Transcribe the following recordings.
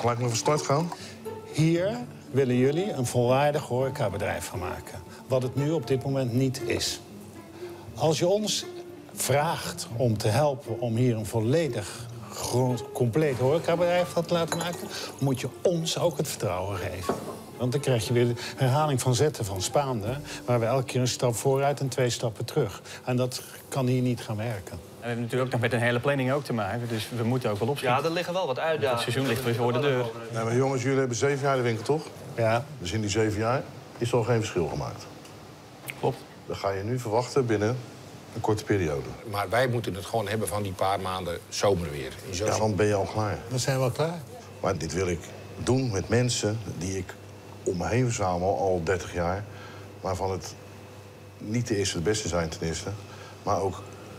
gelijk maar van start gaan? Hier willen jullie een volwaardig horecabedrijf van maken. Wat het nu op dit moment niet is. Als je ons vraagt om te helpen om hier een volledig compleet horecabedrijf te laten maken, moet je ons ook het vertrouwen geven. Want dan krijg je weer de herhaling van zetten van Spaande, waar we elke keer een stap vooruit en 2 stappen terug. En dat kan hier niet gaan werken. En we hebben natuurlijk ook nog met een hele planning ook te maken, dus we moeten ook wel opschieten. Ja, er liggen wel wat uitdagingen. Het seizoen ligt weer voor de deur. Nee, maar jongens, jullie hebben 7 jaar de winkel, toch? Ja. Dus in die 7 jaar is er al geen verschil gemaakt. Klopt. Dan ga je nu verwachten binnen een korte periode. Maar wij moeten het gewoon hebben van die paar maanden zomerweer. Ja, dan ben je al klaar. Dan zijn we al klaar. Maar dit wil ik doen met mensen die ik om me heen verzamel al 30 jaar. Waarvan het niet de eerste de beste zijn ten eerste. Maar ook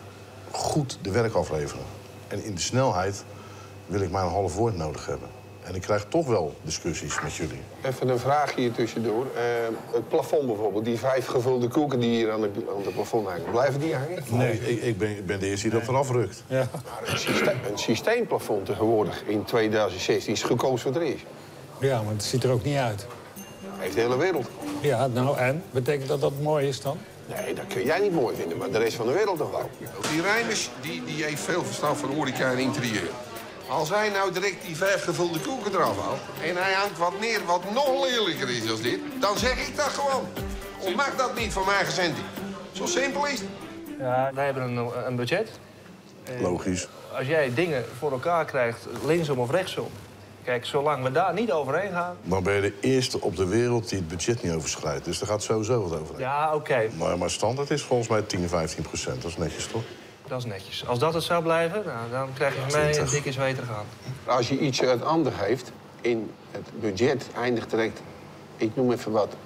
goed de werk afleveren. En in de snelheid wil ik maar een half woord nodig hebben. En ik krijg toch wel discussies met jullie. Even een vraag hier tussendoor. Het plafond bijvoorbeeld, die 5 gevulde koeken die hier aan het plafond hangen. Blijven die hangen? Nee, ik ben de eerste die dat eraf rukt. Ja. Maar een systeemplafond tegenwoordig in 2016 is het goedkoopst wat er is. Ja, maar het ziet er ook niet uit. Heeft de hele wereld. Ja, nou en? Betekent dat dat mooi is dan? Nee, dat kun jij niet mooi vinden, maar de rest van de wereld toch wel. Die Reinders die heeft veel verstand van horeca en interieur. Als hij nou direct die 5 gevulde koeken eraf haalt en hij hangt wat neer wat nog lelijker is dan dit, dan zeg ik dat gewoon. Of mag dat niet van mijn gezending? Zo simpel is het. Ja, wij hebben een budget. Logisch. Als jij dingen voor elkaar krijgt, linksom of rechtsom. Kijk, zolang we daar niet overheen gaan... Dan ben je de eerste op de wereld die het budget niet overschrijdt. Dus daar gaat sowieso wat overheen. Ja, oké. Maar standaard is volgens mij 10-15%. Dat is netjes, toch? Dat is netjes. Als dat het zou blijven, nou, dan krijg je van mij een dikke zweet gaan. Als je iets uit ander heeft, in het budget eindigt direct, ik noem even wat,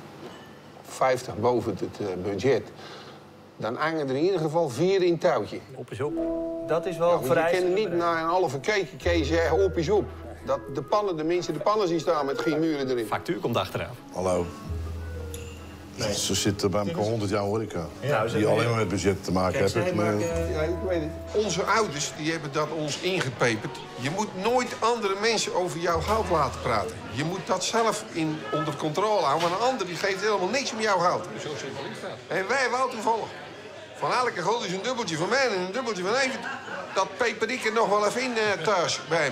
50 boven het budget. Dan hangen er in ieder geval 4 in touwtje. Op is op. Dat is wel Je vereist. kan niet na een halve cake zeggen, op is op. Dat de mensen de pannen zien staan met geen muren erin. Factuur komt achteraan. Hallo. Nee. Ze zitten bij elkaar 100 jaar horeca. Ja, die alleen maar met budget te maken hebben. Ja, ik weet het. Onze ouders die hebben dat ons ingepeperd. Je moet nooit andere mensen over jouw goud laten praten. Je moet dat zelf onder controle houden. Maar een ander die geeft helemaal niks om jouw goud. Zo simpel is dat. En wij wel toevallig. Van elke gulden is een dubbeltje van mij en een dubbeltje van even. Dat peper ik er nog wel even in thuis bij me.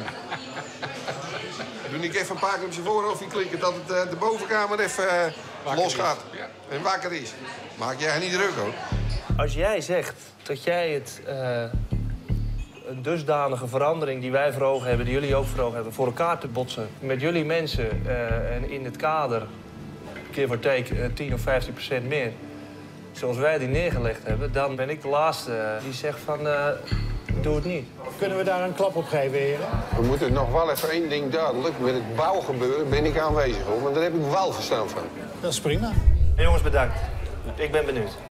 Doe ik even een paar keer op zijn voorhoofd klikken dat het de bovenkamer even losgaat. En wakker is. Maak jij niet druk, hoor. Als jij zegt dat jij het een dusdanige verandering die wij voor ogen hebben, die jullie ook voor ogen hebben, voor elkaar te botsen met jullie mensen en in het kader, give or take 10 of 15% meer, zoals wij die neergelegd hebben, dan ben ik de laatste die zegt van doe het niet. Kunnen we daar een klap op geven, heren? We moeten nog wel even één ding duidelijk. Met het bouwgebeuren ben ik aanwezig, hoor. Want daar heb ik wel verstand van. Dat is prima. Jongens, bedankt. Ik ben benieuwd.